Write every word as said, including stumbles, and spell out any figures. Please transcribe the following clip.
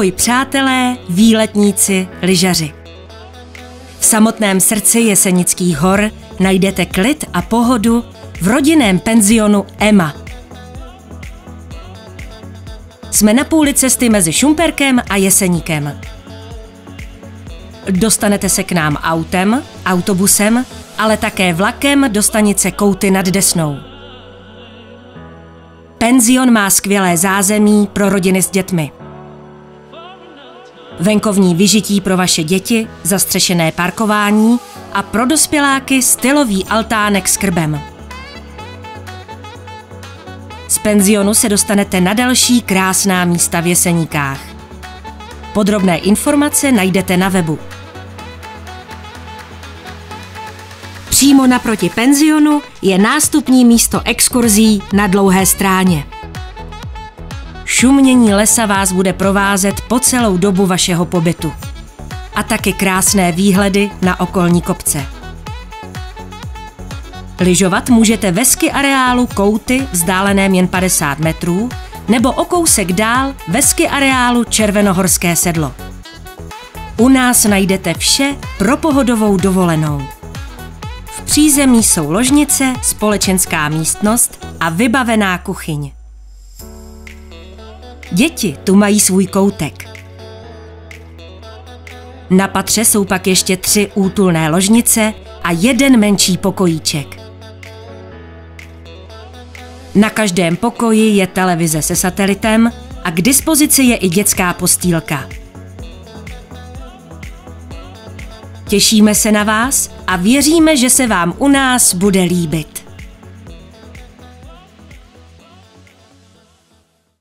Ahoj přátelé, výletníci, lyžaři. V samotném srdci Jesenických hor najdete klid a pohodu v rodinném penzionu Emma. Jsme na půli cesty mezi Šumperkem a Jeseníkem. Dostanete se k nám autem, autobusem, ale také vlakem do stanice Kouty nad Desnou. Penzion má skvělé zázemí pro rodiny s dětmi. Venkovní vyžití pro vaše děti, zastřešené parkování a pro dospěláky stylový altánek s krbem. Z penzionu se dostanete na další krásná místa v Jeseníkách. Podrobné informace najdete na webu. Přímo naproti penzionu je nástupní místo exkurzí na Dlouhé Stráně. Šumění lesa vás bude provázet po celou dobu vašeho pobytu. A taky krásné výhledy na okolní kopce. Lyžovat můžete ve ski areálu Kouty vzdáleném jen padesát metrů nebo o kousek dál ve ski areálu Červenohorské sedlo. U nás najdete vše pro pohodovou dovolenou. V přízemí jsou ložnice, společenská místnost a vybavená kuchyň. Děti tu mají svůj koutek. Na patře jsou pak ještě tři útulné ložnice a jeden menší pokojíček. Na každém pokoji je televize se satelitem a k dispozici je i dětská postýlka. Těšíme se na vás a věříme, že se vám u nás bude líbit.